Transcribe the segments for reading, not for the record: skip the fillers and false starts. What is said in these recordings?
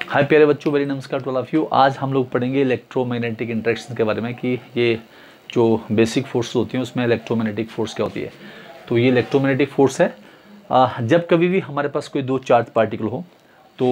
हाय प्यारे बच्चों, वेरी नमस्कार टू ऑल ऑफ यू। आज हम लोग पढ़ेंगे इलेक्ट्रोमैग्नेटिक इंटरेक्शन के बारे में कि ये जो बेसिक फोर्स होती हैं उसमें इलेक्ट्रोमैग्नेटिक फोर्स क्या होती है। तो ये इलेक्ट्रोमैग्नेटिक फोर्स है जब कभी भी हमारे पास कोई दो चार्ज पार्टिकल हो तो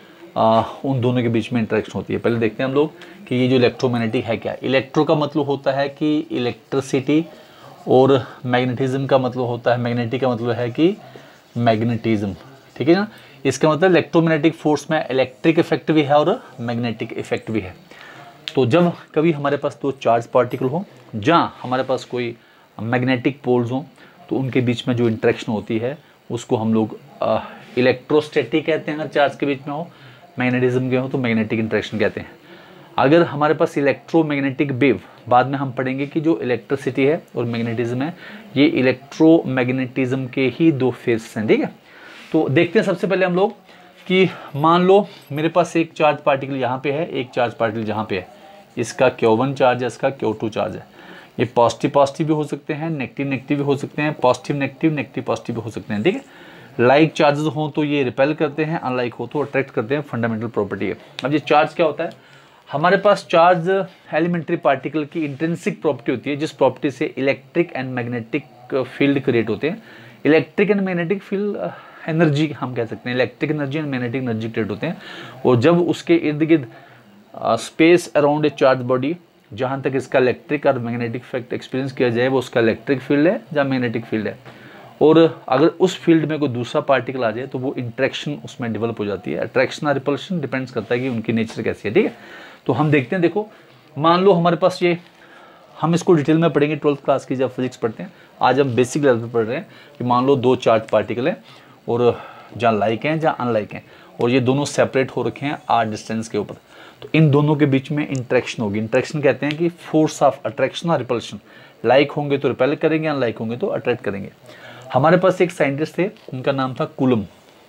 उन दोनों के बीच में इंटरेक्शन होती है। पहले देखते हैं हम लोग कि ये जो इलेक्ट्रोमैग्नेटिक है क्या। इलेक्ट्रो का मतलब होता है कि इलेक्ट्रिसिटी और मैग्नेटिज्म का मतलब होता है, मैग्नेटिक का मतलब है कि मैग्नेटिज्म, ठीक है ना। इसका मतलब इलेक्ट्रोमैग्नेटिक फोर्स में इलेक्ट्रिक इफेक्ट भी है और मैग्नेटिक इफेक्ट भी है। तो जब कभी हमारे पास दो चार्ज पार्टिकल हो जहाँ हमारे पास कोई मैग्नेटिक पोल्स हों तो उनके बीच में जो इंटरेक्शन होती है उसको हम लोग इलेक्ट्रोस्टैटिक कहते हैं। अगर चार्ज के बीच में हो, मैग्नेटिज्म के हो तो मैग्नेटिक इंटरेक्शन कहते हैं। अगर हमारे पास इलेक्ट्रोमैग्नेटिक वेव, बाद में हम पढ़ेंगे कि जो इलेक्ट्रिसिटी है और मैग्नेटिज्म है ये इलेक्ट्रोमैग्नेटिज्म के ही दो फेस हैं, ठीक है। तो देखते हैं सबसे पहले हम लोग कि मान लो मेरे पास एक चार्ज पार्टिकल यहाँ पे है, एक चार्ज पार्टिकल यहाँ पे है। इसका Q1 चार्ज है, इसका Q2 चार्ज है। ये पॉजिटिव पॉजिटिव भी हो सकते हैं, नेगेटिव नेगेटिव भी हो सकते हैं, पॉजिटिव नेगेटिव नेगेटिव पॉजिटिव भी हो सकते हैं, ठीक है। लाइक चार्जेस हों तो ये रिपेल करते हैं, अनलाइक हो तो अट्रैक्ट करते हैं, फंडामेंटल प्रॉपर्टी है। अब ये चार्ज क्या होता है, हमारे पास चार्ज एलिमेंट्री पार्टिकल की इंट्रिंसिक प्रॉपर्टी होती है जिस प्रॉपर्टी से electric and magnetic field create होते हैं। Electric and magnetic field energy हम कह सकते हैं, electric energy and magnetic energy create होते हैं। और जब उसके इर्द गिर्द space around a charge body जहाँ तक इसका इलेक्ट्रिक और मैग्नेटिक इफेक्ट एक्सपीरियंस किया जाए वो उसका इलेक्ट्रिक फील्ड है या मैग्नेटिक फील्ड है। और अगर उस फील्ड में कोई दूसरा पार्टिकल आ जाए तो वो इंट्रैक्शन उसमें डेवलप हो जाती है। अट्रैक्शन और रिपल्शन डिपेंड्स करता है कि उनकी नेचर कैसी है, ठीक है। तो हम देखते हैं, देखो मान लो हमारे पास ये, हम इसको डिटेल में पढ़ेंगे 12th क्लास की जब फिजिक्स पढ़ते हैं। आज हम बेसिक लेवल पर पढ़ रहे हैं कि मान लो दो चार्ज पार्टिकल हैं और जहाँ लाइक हैं जहाँ अनलाइक हैं और ये दोनों सेपरेट हो रखे हैं r डिस्टेंस के ऊपर। तो इन दोनों के बीच में इंट्रैक्शन होगी। इंट्रैक्शन कहते हैं कि फोर्स ऑफ अट्रैक्शन और रिपल्शन। लाइक होंगे तो रिपेल करेंगे, अनलाइक होंगे तो अट्रैक्ट करेंगे। हमारे पास एक साइंटिस्ट थे, उनका नाम था कूलम।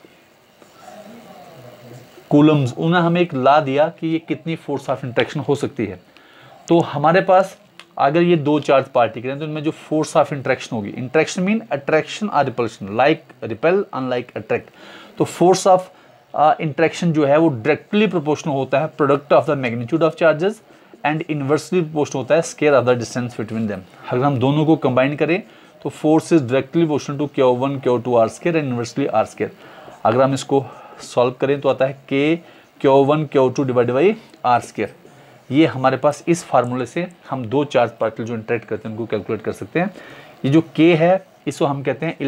कूलम्स, उन्होंने हमें एक लॉ दिया कि ये कितनी फोर्स ऑफ इंट्रैक्शन हो सकती है। तो हमारे पास अगर ये दो चार्ज पार्टिकल हैं तो इनमें जो फोर्स ऑफ इंट्रैक्शन होगी, इंट्रैक्शन मीन अट्रैक्शन और repulsion, like repel unlike attract. तो फोर्स ऑफ इंट्रैक्शन जो है वो डायरेक्टली प्रोपोर्शनल होता है product of the magnitude of charges and inversely proportional होता है square of the distance between them. अगर हम दोनों को कंबाइन करें तो force is directly proportional to Q1 Q2 r square and inversely r square. अगर हम इसको सॉल्व करें तो आता है K Q1 Q2 divide by r square. ये हमारे पास इस फार्मूले से हम दो चार्ज पार्टिकल जो इंटरेक्ट करते हैं उनको कैलकुलेट कर सकते हैं। ये जो K है इसको हम कहते हैं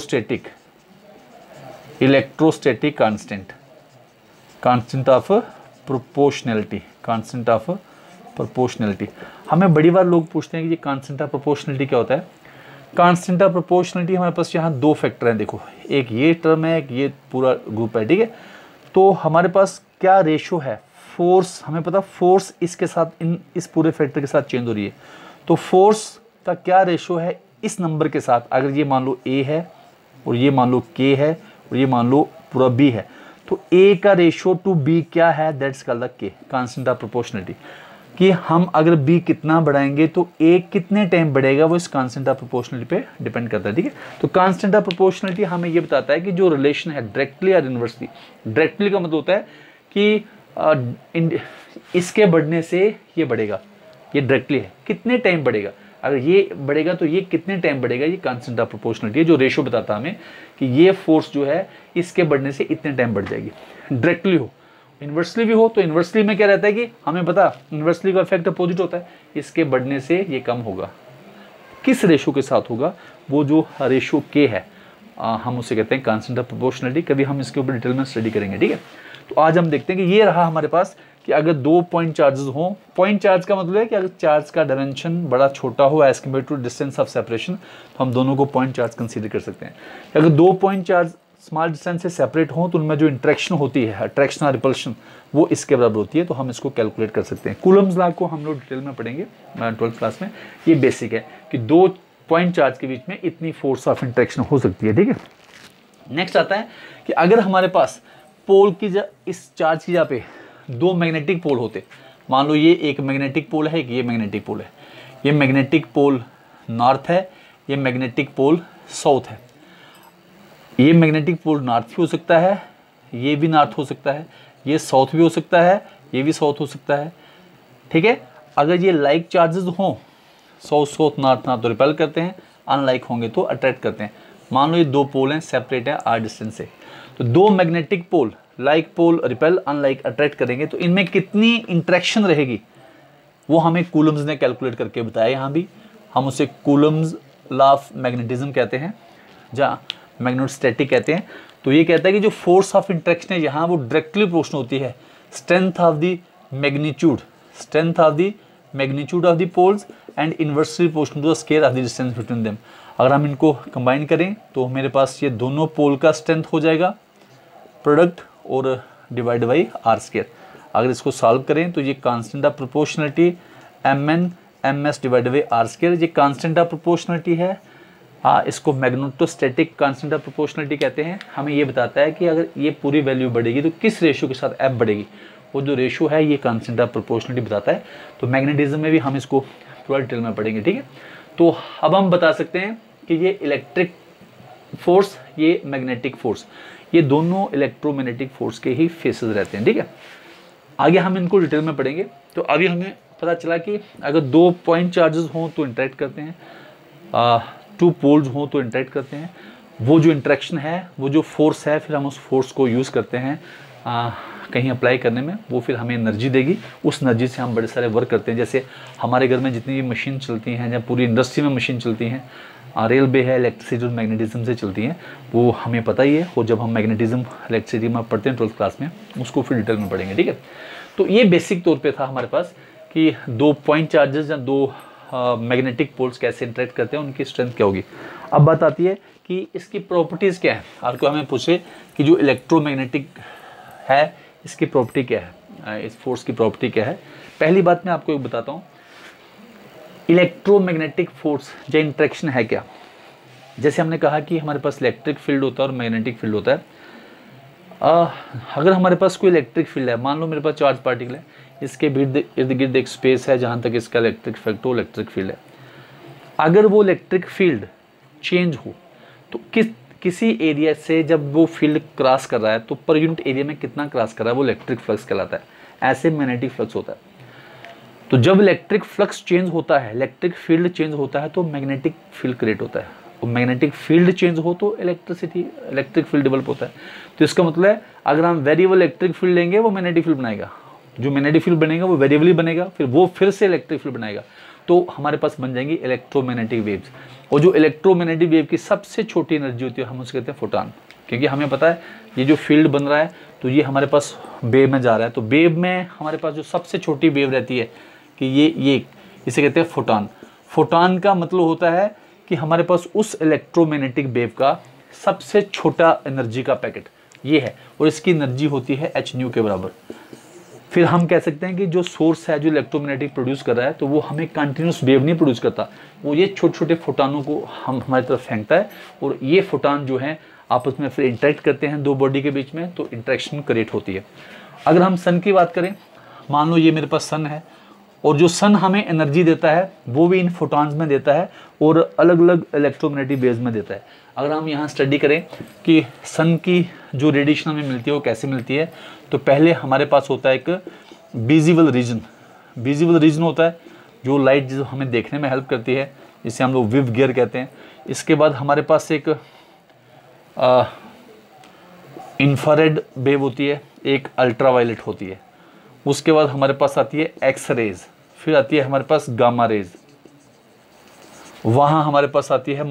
electrostatic constant, constant of proportionality, constant of proportionality. हमें बड़ी बार लोग पूछते हैं कि ये कांस्टेंट ऑफ प्रोपोर्शनैलिटी क्या होता है। कांस्टेंट ऑफ प्रोपोर्शनैलिटी हमारे पास यहाँ दो फैक्टर हैं, देखो एक ये टर्म है, एक ये पूरा ग्रुप है, ठीक है। तो हमारे पास क्या रेशो है, फोर्स हमें पता, फोर्स इसके साथ इस पूरे फैक्टर के साथ चेंज हो रही है। तो फोर्स का क्या रेशो है इस नंबर के साथ, अगर ये मान लो A है और ये मान लो K है और ये मान लो पूरा B है, तो A का रेशो टू B क्या है, that's called the K, constant of proportionality. कि हम अगर B कितना बढ़ाएंगे तो A कितने टाइम बढ़ेगा वो इस कांस्टेंट ऑफ प्रोपोर्शनैलिटी पे डिपेंड करता है, ठीक है। तो कांस्टेंट ऑफ प्रोपोर्शनैलिटी हमें ये बताता है कि जो रिलेशन है डायरेक्टली और इनवर्सली, डायरेक्टली का मतलब होता है कि इसके बढ़ने से ये बढ़ेगा, ये डायरेक्टली है, कितने टाइम बढ़ेगा, अगर ये बढ़ेगा तो ये कितने टाइम बढ़ेगा, ये कांस्टेंट ऑफ प्रोपोर्शनैलिटी है जो रेशो बताता है हमें कि ये फोर्स जो है इसके बढ़ने से इतने टाइम बढ़ जाएगी। डायरेक्टली हो, इन्वर्सली भी हो तो इन्वर्सली में क्या रहता है कि हमें पता इन्वर्सली का इफेक्ट अपोजिट होता है, इसके बढ़ने से ये कम होगा। किस रेशो के साथ होगा, वो जो रेशो K है हम उसे कहते हैं कांस्टेंट ऑफ प्रोपोर्शनैलिटी। कभी हम इसके ऊपर डिटेल में स्टडी करेंगे, ठीक है। तो आज हम देखते हैं कि ये रहा हमारे पास कि अगर दो पॉइंट चार्जेस हों, पॉइंट चार्ज का मतलब है कि अगर चार्ज का डायमेंशन बड़ा छोटा हो as compare to distance of separation तो हम दोनों को पॉइंट चार्ज कंसीडर कर सकते हैं। अगर दो पॉइंट चार्ज स्मॉल डिस्टेंस से सेपरेट हों तो उनमें जो इंट्रैक्शन होती है, अट्रैक्शन और रिपल्शन, वो इसके बराबर होती है। तो हम इसको कैलकुलेट कर सकते हैं। कूलम्स लॉ को हम लोग डिटेल में पढ़ेंगे 12th क्लास में। ये बेसिक है कि दो पॉइंट चार्ज के बीच में इतनी फोर्स ऑफ इंट्रैक्शन हो सकती है, ठीक है। नेक्स्ट आता है कि अगर हमारे पास पोल की इस चार्ज की जगह पे दो मैग्नेटिक पोल होते, मान लो ये एक मैग्नेटिक पोल है, एक ये मैग्नेटिक पोल है, ये मैग्नेटिक पोल नॉर्थ है, ये मैग्नेटिक पोल साउथ है। ये मैग्नेटिक पोल नॉर्थ भी हो सकता है, ये भी नॉर्थ हो सकता है, ये साउथ भी हो सकता है, ये भी साउथ हो सकता है, ठीक है। अगर ये लाइक चार्जेस हों, साउथ साउथ नॉर्थ नॉर्थ, तो रिपेल करते हैं, अनलाइक होंगे तो अट्रैक्ट करते हैं। मान लो ये दो पोल हैं, सेपरेट है r डिस्टेंस से, तो दो magnetic pole, like pole repel, unlike attract करेंगे, तो इनमें कितनी इंट्रैक्शन रहेगी वो हमें कूलम्स ने कैलकुलेट करके बताया। यहाँ भी हम उसे कूलम्स लॉ ऑफ मैग्नेटिज्म कहते हैं, जहाँ मैग्नेटोस्टैटिक कहते हैं। तो ये कहता है कि जो फोर्स ऑफ इंट्रैक्शन है यहाँ वो डायरेक्टली प्रोपोर्शनल होती है strength of the magnitude, strength of the magnitude of the poles and inversely proportional to the square of the distance between them. अगर हम इनको कंबाइन करें तो मेरे पास ये दोनों पोल का स्ट्रेंथ हो जाएगा प्रोडक्ट और डिवाइड बाई आर स्केयर। अगर इसको सॉल्व करें तो ये constant of proportionality mn ms divide by r square, ये कांस्टेंट ऑफ प्रोपोर्शनलिटी है। इसको मैग्नेटोस्टैटिक कांस्टेंट ऑफ प्रोपोर्शनलिटी कहते हैं। हमें ये बताता है कि अगर ये पूरी वैल्यू बढ़ेगी तो किस रेशियो के साथ f बढ़ेगी, वो जो रेशियो है ये कांस्टेंट ऑफ प्रोपोर्शनलिटी बताता है। तो मैग्नेटिज्म में भी हम इसको थोड़ा डिटेल में पढ़ेंगे, ठीक है। तो अब हम बता सकते हैं कि ये इलेक्ट्रिक फोर्स, ये मैग्नेटिक फोर्स, ये दोनों इलेक्ट्रोमैग्नेटिक फोर्स के ही फेसेस रहते हैं, ठीक है। आगे हम इनको डिटेल में पढ़ेंगे। तो अभी हमें पता चला कि अगर दो पॉइंट चार्जेस हों तो इंटरेक्ट करते हैं, टू पोल्स हों तो इंटरेक्ट करते हैं। वो जो इंटरेक्शन है, वो जो फोर्स है, फिर हम उस फोर्स को यूज़ करते हैं कहीं अप्लाई करने में, वो फिर हमें एनर्जी देगी। उस एनर्जी से हम बड़े सारे वर्क करते हैं। जैसे हमारे घर में जितनी भी मशीन चलती हैं या पूरी इंडस्ट्री में मशीन चलती हैं, रेलवे है, इलेक्ट्रिसिटी और मैग्नेटिज्म से चलती हैं, वो हमें पता ही है। और जब हम मैग्नेटिज्म इलेक्ट्रिसिटी में पढ़ते हैं 12th क्लास में, उसको फिर डिटेल में पढ़ेंगे, ठीक है। तो ये बेसिक तौर पे था हमारे पास कि दो पॉइंट चार्जेस या दो मैग्नेटिक पोल्स कैसे इंटरेक्ट करते हैं, उनकी स्ट्रेंथ क्या होगी। अब बात आती है कि इसकी प्रॉपर्टीज़ क्या है। आपको हमें पूछे कि जो इलेक्ट्रोमैग्नेटिक है इसकी प्रॉपर्टी क्या है, इस फोर्स की प्रॉपर्टी क्या है। पहली बात मैं आपको एक बताता हूँ, इलेक्ट्रोमैग्नेटिक फोर्स या इंट्रैक्शन है क्या। जैसे हमने कहा कि हमारे पास इलेक्ट्रिक फील्ड होता है और मैग्नेटिक फील्ड होता है। अगर हमारे पास कोई इलेक्ट्रिक फील्ड है, मान लो मेरे पास चार्ज पार्टिकल है, इसके इर्द गिर्द एक स्पेस है जहाँ तक इसका इलेक्ट्रिक इफेक्ट हो, इलेक्ट्रिक फील्ड है। अगर वो इलेक्ट्रिक फील्ड चेंज हो तो किसी एरिया से जब वो फील्ड क्रॉस कर रहा है तो पर यूनिट एरिया में कितना क्रॉस कर रहा है वो इलेक्ट्रिक फ्लक्स कहलाता है। ऐसे मैग्नेटिक फ्लक्स होता है। तो जब इलेक्ट्रिक फ्लक्स चेंज होता है, इलेक्ट्रिक फील्ड चेंज होता है, तो मैग्नेटिक फील्ड क्रिएट होता है। और मैग्नेटिक फील्ड चेंज हो तो इलेक्ट्रिक फील्ड डेवलप होता है। तो इसका मतलब है अगर हम वेरिएबल इलेक्ट्रिक फील्ड लेंगे वो मैग्नेटिक फील्ड बनाएगा, जो मैग्नेटिक फील्ड बनेगा वो वेरिएबली बनेगा, फिर वो फिर से इलेक्ट्रिक फील्ड बनाएगा, तो हमारे पास बन जाएंगी इलेक्ट्रोमैग्नेटिक वेव्स। और जो इलेक्ट्रोमैग्नेटिक वेव की सबसे छोटी एनर्जी होती है हम उसे कहते हैं फोटॉन। क्योंकि हमें पता है ये जो फील्ड बन रहा है तो ये हमारे पास वेव में जा रहा है, तो वेव में हमारे पास जो सबसे छोटी वेव रहती है कि ये इसे कहते हैं फोटॉन। फोटॉन का मतलब होता है कि हमारे पास उस इलेक्ट्रोमैग्नेटिक वेव का सबसे छोटा एनर्जी का पैकेट ये है, और इसकी एनर्जी होती है h के बराबर। फिर हम कह सकते हैं कि जो सोर्स है जो इलेक्ट्रोमैग्नेटिक प्रोड्यूस कर रहा है, तो वो हमें कंटिन्यूस वेव नहीं प्रोड्यूस करता, वो ये छोटे छोटे फोटॉनों को हमारी तरफ फेंकता है, और ये फोटॉन जो है आपस में फिर इंटरेक्ट करते हैं दो बॉडी के बीच में, तो इंटरेक्शन क्रिएट होती है। अगर हम सन की बात करें, मान लो ये मेरे पास सन है, और जो सन हमें एनर्जी देता है वो भी इन फोटॉन्स में देता है और अलग अलग इलेक्ट्रोमैग्नेटिक वेव्स में देता है। अगर हम यहाँ स्टडी करें कि सन की जो रेडिएशन हमें मिलती है वो कैसे मिलती है, तो पहले हमारे पास होता है एक विजिबल रीजन। विजिबल रीजन होता है जो लाइट जो हमें देखने में हेल्प करती है, जिसे हम लोग विव गियर कहते हैं। इसके बाद हमारे पास एक इंफ्रारेड वेव होती है, एक अल्ट्रावायलेट होती है। उसके बाद हमारे पास आती है एक्स रेज, फिर आती है हमारे पास गामा रेज, वहाँ हमारे पास आती है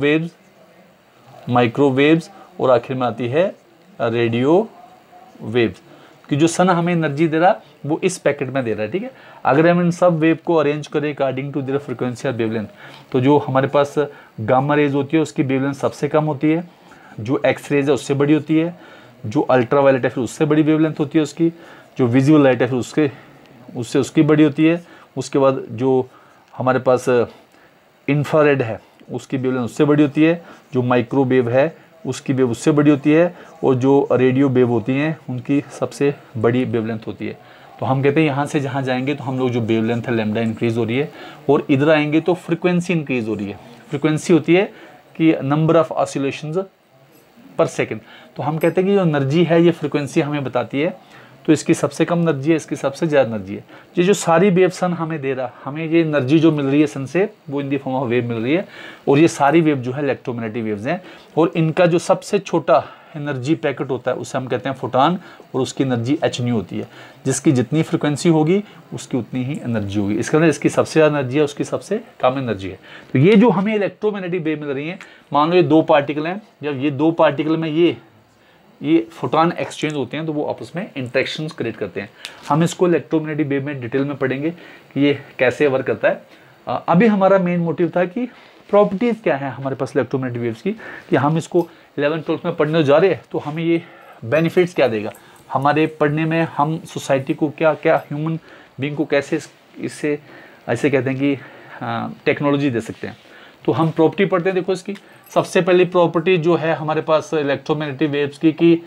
माइक्रोवेव्स और आखिर में आती है रेडियो वेव्स। कि जो सन हमें एनर्जी दे रहा है वो इस पैकेट में दे रहा है, ठीक है। अगर हम इन सब वेव को अरेंज करें अकॉर्डिंग टू देयर फ्रीक्वेंसी और वेवलेंथ, तो जो हमारे पास गामा रेज होती है उसकी वेवलेंथ सबसे कम होती है, जो एक्स रेज है उससे बड़ी होती है, जो अल्ट्रावायलेट है फिर उससे बड़ी वेवलेंथ होती है उसकी, जो विजिबल लाइट है फिर उससे बड़ी होती है। उसके बाद जो हमारे पास इंफ्रारेड है उसकी वेवलेंथ उससे बड़ी होती है, जो माइक्रोवेव है उसकी वेव उससे बड़ी होती है, और जो रेडियो वेव होती हैं उनकी सबसे बड़ी वेवलेंथ होती है। तो हम कहते हैं यहाँ से जहाँ जाएंगे तो हम लोग जो वेवलेंथ है लैम्डा इंक्रीज हो रही है, और इधर आएंगे तो फ्रीक्वेंसी इंक्रीज हो रही है। फ्रीक्वेंसी होती है कि number of oscillations per second. तो हम कहते हैं कि जो एनर्जी है ये फ्रीक्वेंसी हमें बताती है। तो इसकी सबसे कम एनर्जी है, इसकी सबसे ज़्यादा एनर्जी है। ये जो सारी वेव सन हमें दे रहा, हमें ये एनर्जी जो मिल रही है सन से, वो in the form of wave मिल रही है। और ये सारी वेव जो है इलेक्ट्रोमैग्नेटिक वेव्स हैं, और इनका जो सबसे छोटा एनर्जी पैकेट होता है उसे हम कहते हैं फोटॉन, और उसकी एनर्जी h न्यू होती है। जिसकी जितनी फ्रिक्वेंसी होगी उसकी उतनी ही एनर्जी होगी। इसके अंदर इसकी सबसे ज़्यादा एनर्जी है, उसकी सबसे कम एनर्जी है। तो ये जो हमें इलेक्ट्रोमैग्नेटिक वेव मिल रही है, मान लो ये दो पार्टिकल हैं, जब ये दो पार्टिकल में ये फोटॉन एक्सचेंज होते हैं तो वो आपस में इंटरेक्शंस क्रिएट करते हैं। हम इसको इलेक्ट्रोमैग्नेटिक वेव में डिटेल में पढ़ेंगे कि ये कैसे वर्क करता है। अभी हमारा मेन मोटिव था कि प्रॉपर्टीज़ क्या है हमारे पास इलेक्ट्रोमैग्नेटिक वेव्स की, कि हम इसको 11th-12th में पढ़ने जा रहे हैं तो हमें ये बेनिफिट्स क्या देगा हमारे पढ़ने में, हम सोसाइटी को क्या क्या, ह्यूमन बीइंग को कैसे इससे ऐसे कहते हैं कि टेक्नोलॉजी दे सकते हैं। तो हम प्रॉपर्टी पढ़ते हैं। देखो इसकी सबसे पहली प्रॉपर्टी जो है हमारे पास इलेक्ट्रोमैग्नेटिक वेव्स की, कि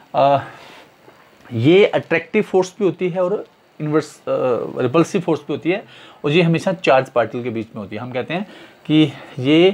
ये अट्रैक्टिव फोर्स भी होती है और इन्वर्स रिपल्सिव फोर्स भी होती है, और ये हमेशा चार्ज पार्टिकल के बीच में होती है। हम कहते हैं कि ये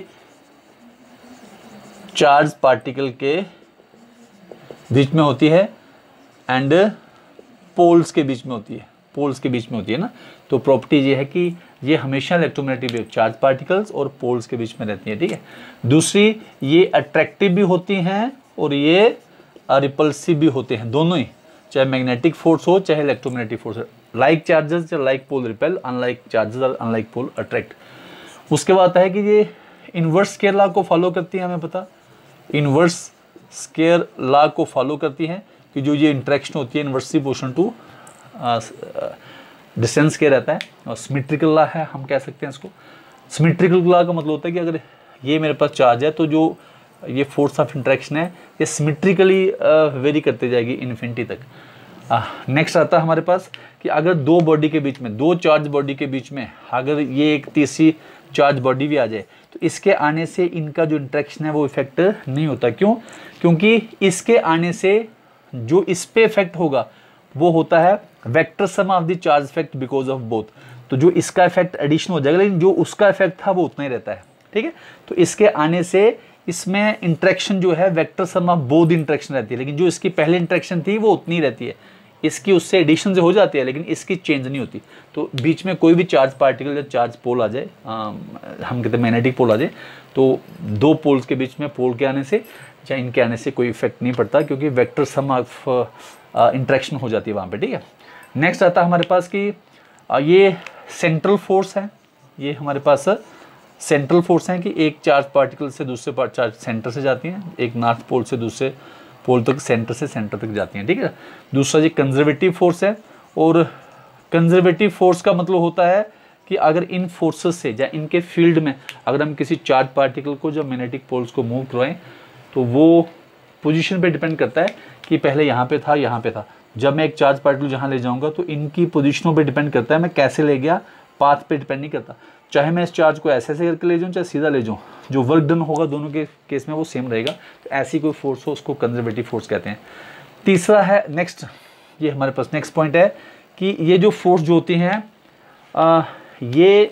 चार्ज पार्टिकल के बीच में होती है एंड पोल्स के बीच में होती है, पोल्स के बीच में होती है ना। तो प्रॉपर्टी ये है कि ये हमेशा इलेक्ट्रोमैग्नेटिक वेव चार्ज पार्टिकल्स और पोल्स के बीच में रहती है, ठीक है। दूसरी, ये अट्रैक्टिव भी होती हैं और ये रिपल्सिव भी होते हैं, दोनों ही, चाहे मैग्नेटिक फोर्स हो चाहे इलेक्ट्रोमैग्नेटिक फोर्स हो। लाइक चार्जेस या like pole repel, unlike charges और अनलाइक पोल अट्रैक्ट। उसके बाद आता है कि ये इन्वर्स स्केयर लॉ को फॉलो करती है, हमें पता इन्वर्स स्केयर लॉ को फॉलो करती है कि जो ये इंटरेक्शन होती है इन्वर्सली प्रोपोर्शनल टू डिस्टेंस के रहता है, और सिमेट्रिकल लॉ है, हम कह सकते हैं इसको। सिमेट्रिकल लॉ का मतलब होता है कि अगर ये मेरे पास चार्ज है तो जो ये फोर्स ऑफ इंटरेक्शन है ये सिमेट्रिकली वेरी करती जाएगी इन्फिनिटी तक। नेक्स्ट आता है हमारे पास कि अगर दो बॉडी के बीच में, दो चार्ज बॉडी के बीच में अगर ये एक तीसरी चार्ज बॉडी भी आ जाए तो इसके आने से इनका जो इंटरेक्शन है वो इफेक्ट नहीं होता। क्यों? क्योंकि इसके आने से जो इस पे इफेक्ट होगा वो होता है vector sum of the charge effect because of both. तो जो इसका इफेक्ट एडिशन हो जाएगा, लेकिन जो उसका इफेक्ट था वो उतना ही रहता है, ठीक है। तो इसके आने से इसमें इंटरेक्शन जो है vector sum of both interaction रहती है, लेकिन जो इसकी पहले इंटरेक्शन थी वो उतनी रहती है। इसकी उससे एडिशन से हो जाती है लेकिन इसकी चेंज नहीं होती। तो बीच में कोई भी चार्ज पार्टिकल या चार्ज पोल आ जाए, हम कहते हैं मैग्नेटिक पोल आ जाए, तो दो पोल्स के बीच में पोल के आने से या इनके आने से कोई इफेक्ट नहीं पड़ता, क्योंकि वेक्टर सम ऑफ इंटरेक्शन हो जाती है वहाँ पे, ठीक है। नेक्स्ट आता है हमारे पास कि ये सेंट्रल फोर्स है, ये हमारे पास सेंट्रल फोर्स है कि एक चार्ज पार्टिकल से दूसरे चार्ज सेंटर से जाती हैं, एक नॉर्थ पोल से दूसरे पोल तक, सेंटर से सेंटर तक जाती हैं, ठीक है। दूसरा ये कंजर्वेटिव फोर्स है, और कंजर्वेटिव फोर्स का मतलब होता है कि अगर इन फोर्सेस से या इनके फील्ड में अगर हम किसी चार्ज पार्टिकल को जब मैग्नेटिक पोल्स को मूव करवाएं तो वो पोजीशन पे डिपेंड करता है कि पहले यहाँ पे था, यहाँ पे था। जब मैं एक चार्ज पार्टिकल जहाँ ले जाऊँगा तो इनकी पोजीशनों पे डिपेंड करता है मैं कैसे ले गया, पाथ पे डिपेंड नहीं करता। चाहे मैं इस चार्ज को ऐसे ऐसे करके ले जाऊँ चाहे सीधा ले जाऊँ, जो वर्क डन होगा दोनों के केस में वो सेम रहेगा। तो ऐसी कोई फोर्स हो उसको कंजर्वेटिव फोर्स कहते हैं। तीसरा है नेक्स्ट, ये हमारे पास नेक्स्ट पॉइंट है कि ये जो फोर्स जो होती हैं ये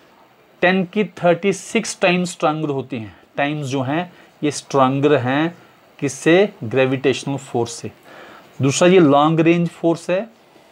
10⁻36 टाइम्स स्ट्रॉन्गर होती हैं। टाइम्स जो हैं ये स्ट्रॉन्गर हैं किससे? ग्रेविटेशनल फोर्स से। दूसरा ये लॉन्ग रेंज फोर्स है,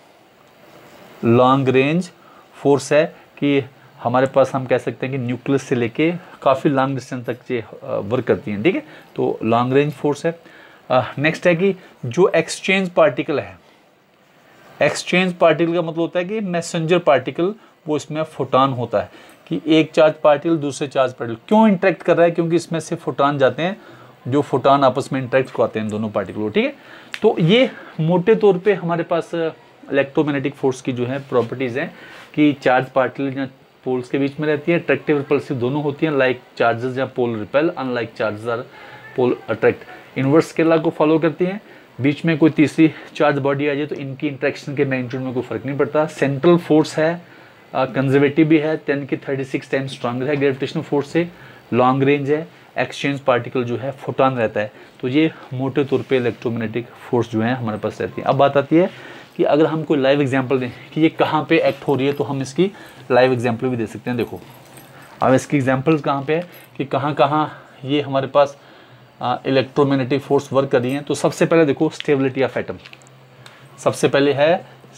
लॉन्ग रेंज फोर्स है कि हमारे पास हम कह सकते हैं कि न्यूक्लियस से लेके काफ़ी लॉन्ग डिस्टेंस तक ये वर्क करती हैं, ठीक है। तो लॉन्ग रेंज फोर्स है। नेक्स्ट है कि जो एक्सचेंज पार्टिकल है, एक्सचेंज पार्टिकल का मतलब होता है कि मैसेंजर पार्टिकल, वो इसमें फोटॉन होता है कि एक चार्ज पार्टिकल दूसरे चार्ज पार्टिकल क्यों इंटरेक्ट कर रहा है, क्योंकि इसमें से फोटॉन जाते हैं, जो फोटॉन आपस में इंटरेक्ट करते हैं दोनों पार्टिकल, ठीक है। तो ये मोटे तौर पे हमारे पास इलेक्ट्रोमैग्नेटिक फोर्स की जो है प्रॉपर्टीज़ हैं कि चार्ज पार्टिकल या पोल्स के बीच में रहती है, अट्रैक्टिव रिपल्सिव दोनों होती हैं, लाइक चार्जेस या pole repel, unlike charges or pole attract. Inverse square law को फॉलो करती हैं। बीच में कोई तीसरी चार्ज बॉडी आ जाए तो इनकी इंटरेक्शन के मैग्नीट्यूड में कोई फर्क नहीं पड़ता। सेंट्रल फोर्स है, कंजर्वेटिव भी है, 10⁻36 टाइम्स स्ट्रॉन्गर है ग्रेविटेशनल फोर्स से, लॉन्ग रेंज है, एक्सचेंज पार्टिकल जो है फोटॉन रहता है। तो ये मोटे तौर पे इलेक्ट्रोमैग्नेटिक फोर्स जो है हमारे पास रहती है। अब बात आती है कि अगर हम कोई लाइव एग्जांपल दें कि ये कहाँ पे एक्ट हो रही है, तो हम इसकी लाइव एग्जांपल भी दे सकते हैं। देखो अब इसकी एग्जांपल्स कहाँ पे है कि कहाँ कहाँ ये हमारे पास इलेक्ट्रोमैग्नेटिक फोर्स वर्क कर रही हैं। तो सबसे पहले देखो स्टेबिलिटी ऑफ एटम। सबसे पहले है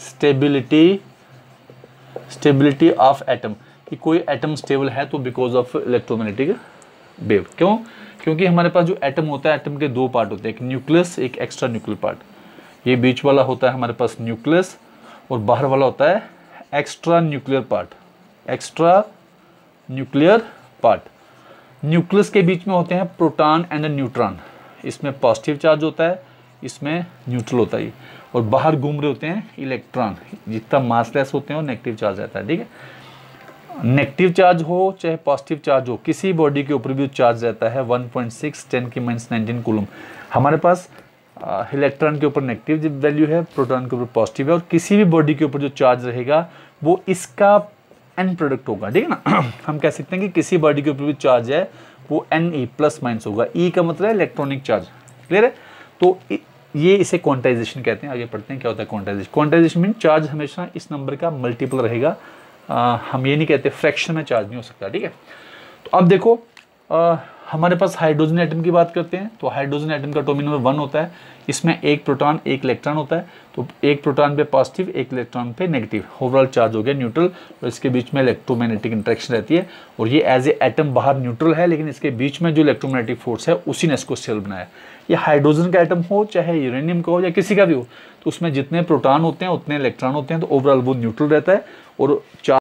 स्टेबिलिटी ऑफ एटम, कि कोई एटम स्टेबल है तो बिकॉज ऑफ इलेक्ट्रोमैग्नेटिक वेव। क्यों? क्योंकि हमारे पास जो एटम होता है, एटम के दो पार्ट होते हैं, एक न्यूक्लियस, एक एक्स्ट्रा न्यूक्लियर पार्ट। ये बीच वाला होता है हमारे पास न्यूक्लियस और बाहर वाला होता है एक्स्ट्रा न्यूक्लियर पार्ट। न्यूक्लियस के बीच में होते हैं प्रोटॉन एंड न्यूट्रॉन, इसमें पॉजिटिव चार्ज होता है, इसमें न्यूट्रल होता है, और बाहर घूम रहे होते हैं इलेक्ट्रॉन, जितना मासलेस होते हैं और नेगेटिव चार्ज रहता है। ठीक है, नेगेटिव चार्ज हो चाहे पॉजिटिव चार्ज हो, किसी बॉडी के ऊपर भी चार्ज रहता है 1.6 10⁻⁹ कूलम। हमारे पास इलेक्ट्रॉन के ऊपर नेगेटिव वैल्यू है, प्रोटॉन के ऊपर पॉजिटिव है, और किसी भी बॉडी के ऊपर जो चार्ज रहेगा वो इसका एन प्रोडक्ट होगा। ठीक है ना, हम कह सकते हैं कि किसी बॉडी के ऊपर भी चार्ज है वो Ne प्लस माइनस होगा। ई का मतलब है इलेक्ट्रॉनिक चार्ज। क्लियर है? तो ये इसे क्वांटाइजेशन कहते हैं। आगे पढ़ते हैं क्या होता है क्वांटाइजेशन। क्वांटाइजेशन मीन चार्ज हमेशा इस नंबर का मल्टीपल रहेगा। हम ये नहीं कहते फ्रैक्शन में चार्ज नहीं हो सकता। ठीक है, तो अब देखो हमारे पास हाइड्रोजन एटम की बात करते हैं, तो हाइड्रोजन एटम का एटॉमिक नंबर 1 होता है, इसमें एक प्रोटॉन एक इलेक्ट्रॉन होता है, तो एक प्रोटॉन पे पॉजिटिव एक इलेक्ट्रॉन पे नेगेटिव, ओवरऑल चार्ज हो गया न्यूट्रल, और इसके बीच में इलेक्ट्रोमैग्नेटिक इंटरेक्शन रहती है, और ये एज ए एटम बाहर न्यूट्रल है, लेकिन इसके बीच में जो इलेक्ट्रोमैग्नेटिक फोर्स है उसी ने इसको स्टेबल बनाया। ये हाइड्रोजन का एटम हो चाहे यूरेनियम का हो या किसी का भी हो, तो उसमें जितने प्रोटॉन होते हैं उतने इलेक्ट्रॉन होते हैं, तो ओवरऑल वो न्यूट्रल रहता है और